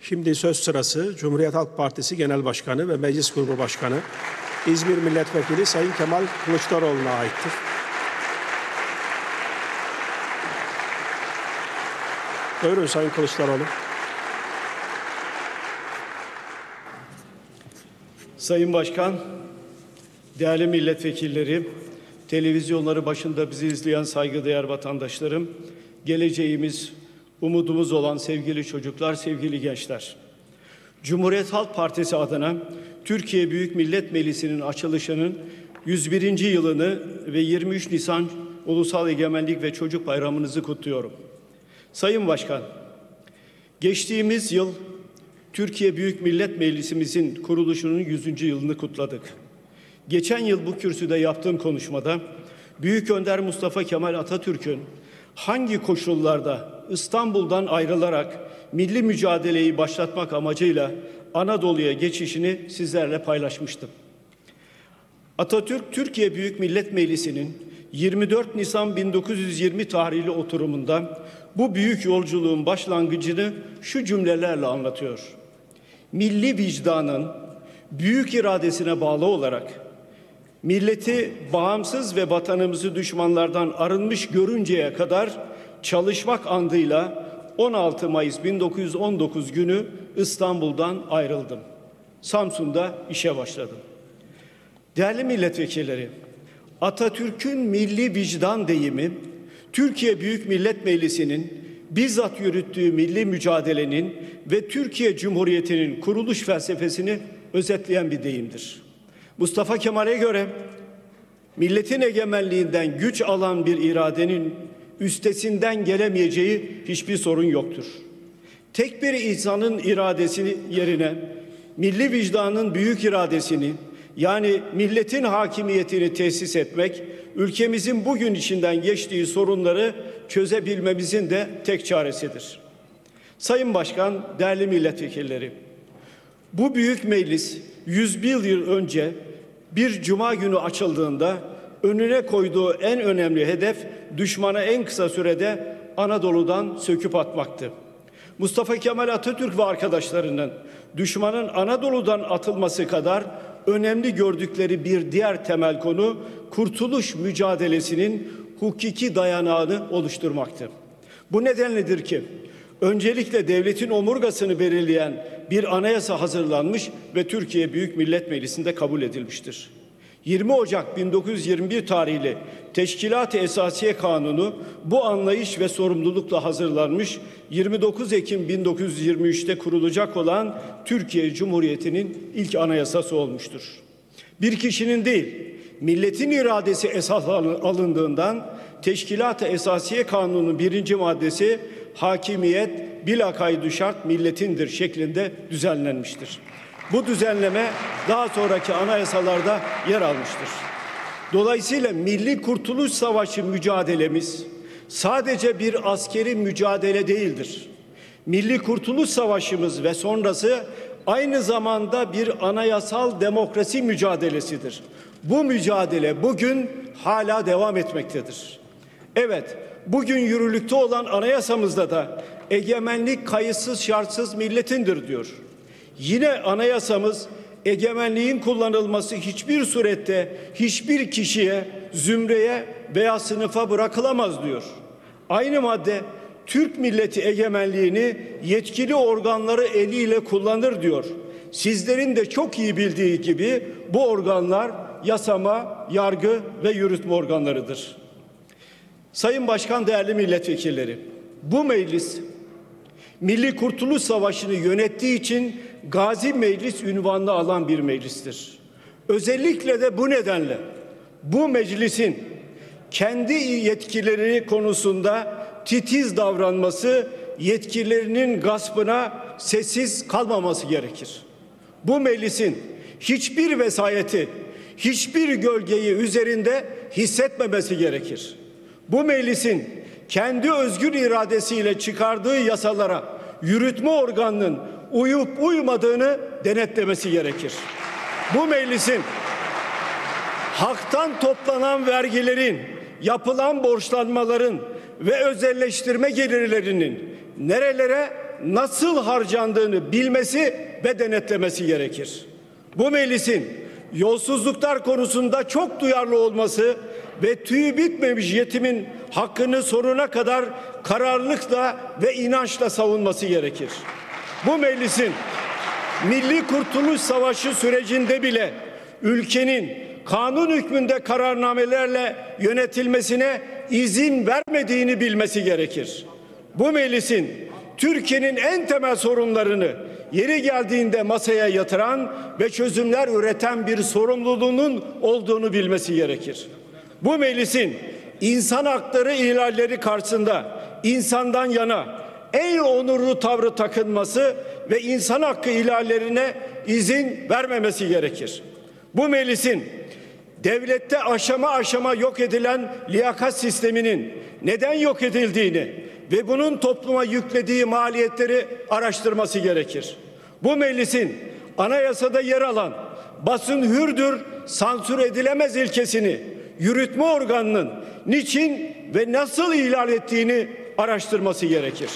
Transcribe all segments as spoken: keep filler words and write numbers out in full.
Şimdi söz sırası Cumhuriyet Halk Partisi Genel Başkanı ve Meclis Grubu Başkanı İzmir Milletvekili Sayın Kemal Kılıçdaroğlu'na aittir. Buyurun Sayın Kılıçdaroğlu. Sayın Başkan, değerli milletvekilleri, televizyonları başında bizi izleyen saygıdeğer vatandaşlarım, geleceğimiz, umudumuz olan sevgili çocuklar, sevgili gençler. Cumhuriyet Halk Partisi adına Türkiye Büyük Millet Meclisi'nin açılışının yüz birinci yılını ve yirmi üç Nisan Ulusal Egemenlik ve Çocuk Bayramınızı kutluyorum. Sayın Başkan, geçtiğimiz yıl Türkiye Büyük Millet Meclisimizin kuruluşunun yüzüncü yılını kutladık. Geçen yıl bu kürsüde yaptığım konuşmada Büyük Önder Mustafa Kemal Atatürk'ün hangi koşullarda İstanbul'dan ayrılarak milli mücadeleyi başlatmak amacıyla Anadolu'ya geçişini sizlerle paylaşmıştım. Atatürk, Türkiye Büyük Millet Meclisi'nin yirmi dört Nisan bin dokuz yüz yirmi tarihli oturumunda bu büyük yolculuğun başlangıcını şu cümlelerle anlatıyor. Milli vicdanın büyük iradesine bağlı olarak milleti bağımsız ve vatanımızı düşmanlardan arınmış görünceye kadar çalışmak andıyla on altı Mayıs bin dokuz yüz on dokuz günü İstanbul'dan ayrıldım. Samsun'da işe başladım. Değerli milletvekilleri, Atatürk'ün milli vicdan deyimi, Türkiye Büyük Millet Meclisi'nin bizzat yürüttüğü milli mücadelenin ve Türkiye Cumhuriyeti'nin kuruluş felsefesini özetleyen bir deyimdir. Mustafa Kemal'e göre milletin egemenliğinden güç alan bir iradenin üstesinden gelemeyeceği hiçbir sorun yoktur. Tek bir insanın iradesi yerine milli vicdanın büyük iradesini, yani milletin hakimiyetini tesis etmek, ülkemizin bugün içinden geçtiği sorunları çözebilmemizin de tek çaresidir. Sayın Başkan, değerli milletvekilleri, bu büyük meclis yüz bir yıl önce bir cuma günü açıldığında önüne koyduğu en önemli hedef düşmana en kısa sürede Anadolu'dan söküp atmaktı. Mustafa Kemal Atatürk ve arkadaşlarının düşmanın Anadolu'dan atılması kadar önemli gördükleri bir diğer temel konu kurtuluş mücadelesinin hukuki dayanağını oluşturmaktı. Bu nedenledir ki öncelikle devletin omurgasını belirleyen bir anayasa hazırlanmış ve Türkiye Büyük Millet Meclisi'nde kabul edilmiştir. yirmi Ocak bin dokuz yüz yirmi bir tarihli Teşkilat-ı Esasiye Kanunu bu anlayış ve sorumlulukla hazırlanmış, yirmi dokuz Ekim bin dokuz yüz yirmi üç'te kurulacak olan Türkiye Cumhuriyeti'nin ilk anayasası olmuştur. Bir kişinin değil, milletin iradesi esas alındığından Teşkilat-ı Esasiye Kanunu'nun birinci maddesi hakimiyet bilakaydı şart milletindir şeklinde düzenlenmiştir. Bu düzenleme daha sonraki anayasalarda yer almıştır. Dolayısıyla Milli Kurtuluş Savaşı mücadelemiz sadece bir askeri mücadele değildir. Milli Kurtuluş Savaşımız ve sonrası aynı zamanda bir anayasal demokrasi mücadelesidir. Bu mücadele bugün hala devam etmektedir. Evet, bugün yürürlükte olan anayasamızda da egemenlik kayıtsız şartsız milletindir diyor. Yine anayasamız egemenliğin kullanılması hiçbir surette hiçbir kişiye, zümreye veya sınıfa bırakılamaz diyor. Aynı madde Türk milleti egemenliğini yetkili organları eliyle kullanır diyor. Sizlerin de çok iyi bildiği gibi bu organlar yasama, yargı ve yürütme organlarıdır. Sayın Başkan, değerli milletvekilleri, bu meclis Milli Kurtuluş Savaşı'nı yönettiği için Gazi Meclis unvanını alan bir meclistir. Özellikle de bu nedenle bu meclisin kendi yetkileri konusunda titiz davranması, yetkilerinin gaspına sessiz kalmaması gerekir. Bu meclisin hiçbir vesayeti, hiçbir gölgeyi üzerinde hissetmemesi gerekir. Bu meclisin kendi özgür iradesiyle çıkardığı yasalara yürütme organının uyup uymadığını denetlemesi gerekir. Bu meclisin halktan toplanan vergilerin, yapılan borçlanmaların ve özelleştirme gelirlerinin nerelere nasıl harcandığını bilmesi ve denetlemesi gerekir. Bu meclisin yolsuzluklar konusunda çok duyarlı olması ve tüyü bitmemiş yetimin hakkını sonuna kadar kararlılıkla ve inançla savunması gerekir. Bu meclisin Milli Kurtuluş Savaşı sürecinde bile ülkenin kanun hükmünde kararnamelerle yönetilmesine izin vermediğini bilmesi gerekir. Bu meclisin Türkiye'nin en temel sorunlarını yeri geldiğinde masaya yatıran ve çözümler üreten bir sorumluluğunun olduğunu bilmesi gerekir. Bu meclisin insan hakları ihlalleri karşısında insandan yana en onurlu tavrı takınması ve insan hakkı ihlallerine izin vermemesi gerekir. Bu meclisin devlette aşama aşama yok edilen liyakat sisteminin neden yok edildiğini ve bunun topluma yüklediği maliyetleri araştırması gerekir. Bu meclisin anayasada yer alan basın hürdür, sansür edilemez ilkesini yürütme organının niçin ve nasıl ihlal ettiğini araştırması gerekir.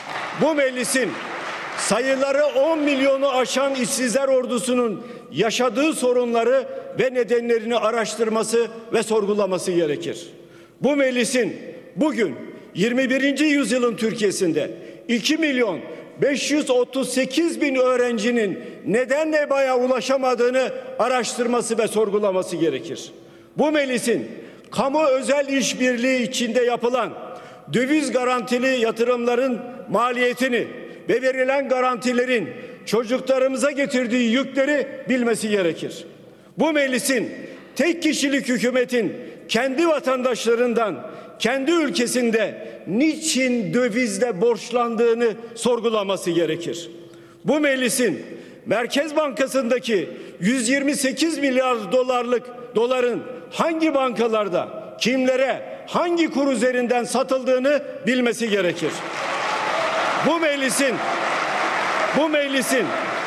Bu meclisin sayıları on milyonu aşan işsizler ordusunun yaşadığı sorunları ve nedenlerini araştırması ve sorgulaması gerekir. Bu meclisin bugün yirmi birinci yüzyılın Türkiye'sinde iki milyon beş yüz otuz sekiz bin öğrencinin neden EBA'ya ulaşamadığını araştırması ve sorgulaması gerekir. Bu meclisin kamu özel işbirliği içinde yapılan döviz garantili yatırımların maliyetini ve verilen garantilerin çocuklarımıza getirdiği yükleri bilmesi gerekir. Bu meclisin tek kişilik hükümetin kendi vatandaşlarından kendi ülkesinde niçin dövizle borçlandığını sorgulaması gerekir. Bu meclisin Merkez Bankası'ndaki yüz yirmi sekiz milyar dolarlık doların hangi bankalarda, kimlere, hangi kur üzerinden satıldığını bilmesi gerekir. Bu meclisin bu meclisin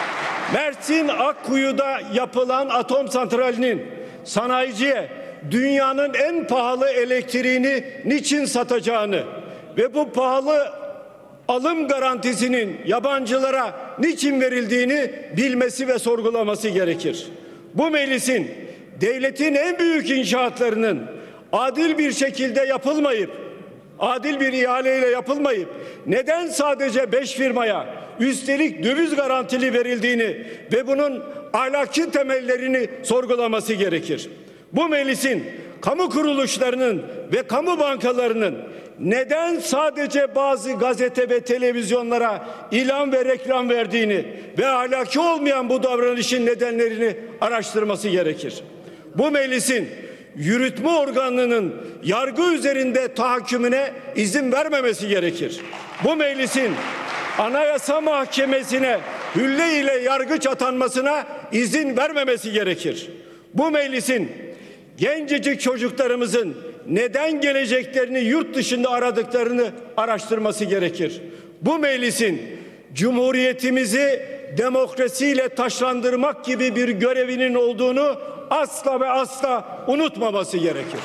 Mersin Akkuyu'da yapılan atom santralinin sanayiciye dünyanın en pahalı elektriğini niçin satacağını ve bu pahalı alım garantisinin yabancılara niçin verildiğini bilmesi ve sorgulaması gerekir. Bu meclisin devletin en büyük inşaatlarının adil bir şekilde yapılmayıp, adil bir ihaleyle yapılmayıp neden sadece beş firmaya üstelik döviz garantili verildiğini ve bunun ahlaki temellerini sorgulaması gerekir. Bu meclisin kamu kuruluşlarının ve kamu bankalarının neden sadece bazı gazete ve televizyonlara ilan ve reklam verdiğini ve ahlaki olmayan bu davranışın nedenlerini araştırması gerekir. Bu meclisin yürütme organının yargı üzerinde tahakkümüne izin vermemesi gerekir. Bu meclisin Anayasa Mahkemesi'ne hülle ile yargıç atanmasına izin vermemesi gerekir. Bu meclisin gencecik çocuklarımızın neden geleceklerini yurt dışında aradıklarını araştırması gerekir. Bu meclisin Cumhuriyetimizi demokrasiyle taşlandırmak gibi bir görevinin olduğunu asla ve asla unutmaması gerekir.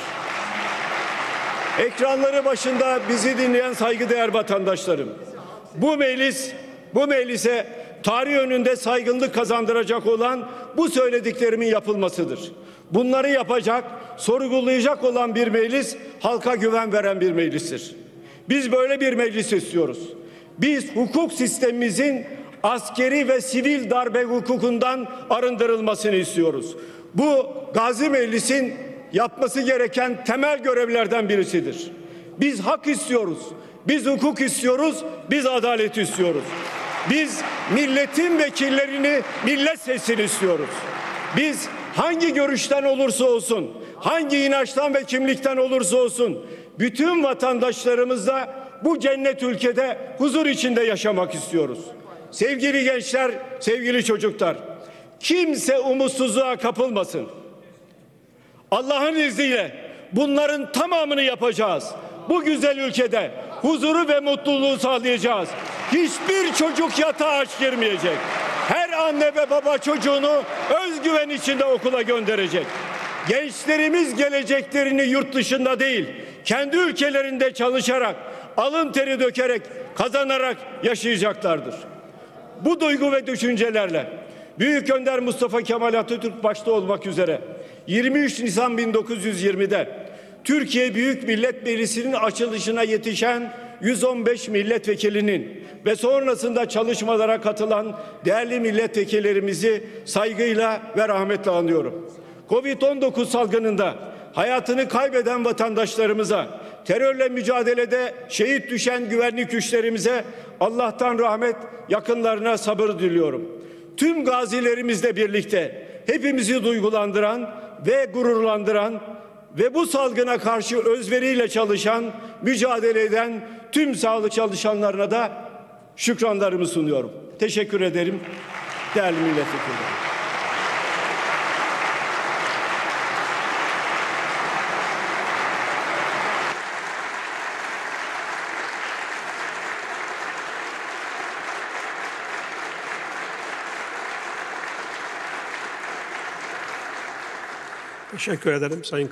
Ekranları başında bizi dinleyen saygıdeğer vatandaşlarım, bu meclis, bu meclise tarih önünde saygınlık kazandıracak olan bu söylediklerimin yapılmasıdır. Bunları yapacak, sorgulayacak olan bir meclis, halka güven veren bir meclistir. Biz böyle bir meclis istiyoruz. Biz hukuk sistemimizin askeri ve sivil darbe hukukundan arındırılmasını istiyoruz. Bu Gazi Meclis'in yapması gereken temel görevlerden birisidir. Biz hak istiyoruz, biz hukuk istiyoruz, biz adalet istiyoruz. Biz milletin vekillerini, millet sesini istiyoruz. Biz hangi görüşten olursa olsun, hangi inançtan ve kimlikten olursa olsun, bütün vatandaşlarımızla bu cennet ülkede huzur içinde yaşamak istiyoruz. Sevgili gençler, sevgili çocuklar, kimse umutsuzluğa kapılmasın. Allah'ın izniyle bunların tamamını yapacağız. Bu güzel ülkede huzuru ve mutluluğu sağlayacağız. Hiçbir çocuk yatağa aç girmeyecek. Her anne ve baba çocuğunu özgüven içinde okula gönderecek. Gençlerimiz geleceklerini yurt dışında değil, kendi ülkelerinde çalışarak, alın teri dökerek kazanarak yaşayacaklardır. Bu duygu ve düşüncelerle Büyük Önder Mustafa Kemal Atatürk başta olmak üzere yirmi üç Nisan bin dokuz yüz yirmide Türkiye Büyük Millet Meclisi'nin açılışına yetişen yüz on beş milletvekilinin ve sonrasında çalışmalara katılan değerli milletvekillerimizi saygıyla ve rahmetle anıyorum. Covid on dokuz salgınında hayatını kaybeden vatandaşlarımıza, terörle mücadelede şehit düşen güvenlik güçlerimize Allah'tan rahmet, yakınlarına sabır diliyorum. Tüm gazilerimizle birlikte hepimizi duygulandıran ve gururlandıran ve bu salgına karşı özveriyle çalışan, mücadele eden tüm sağlık çalışanlarına da şükranlarımı sunuyorum. Teşekkür ederim değerli milletvekilleri. Teşekkür ederim Sayın